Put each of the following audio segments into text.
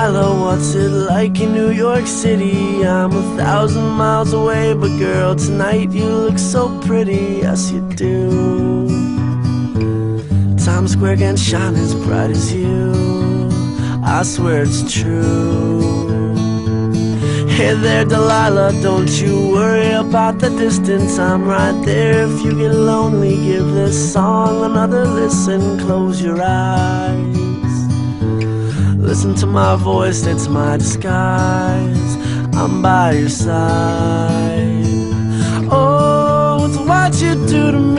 Delilah, what's it like in New York City? I'm 1,000 miles away, but girl, tonight you look so pretty, yes you do. Times Square can shine as bright as you, I swear it's true. Hey there Delilah, don't you worry about the distance, I'm right there. If you get lonely, give this song another listen. Close your eyes, listen to my voice, it's my disguise, I'm by your side. Oh, it's what you do to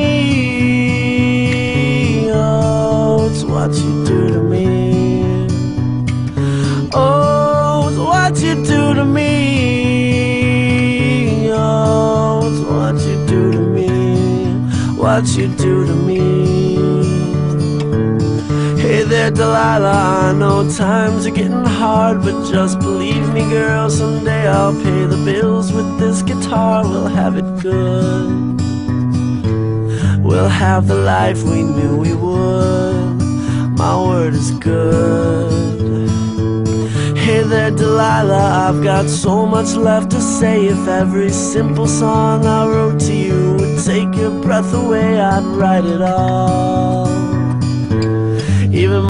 me, oh, it's what you do to me. Oh, it's what you do to me, oh, it's what you do to me, what you do to me. Hey there Delilah, I know times are getting hard, but just believe me girl, someday I'll pay the bills with this guitar. We'll have it good, we'll have the life we knew we would, my word is good. Hey there Delilah, I've got so much left to say. If every simple song I wrote to you would take your breath away, I'd write it all. Even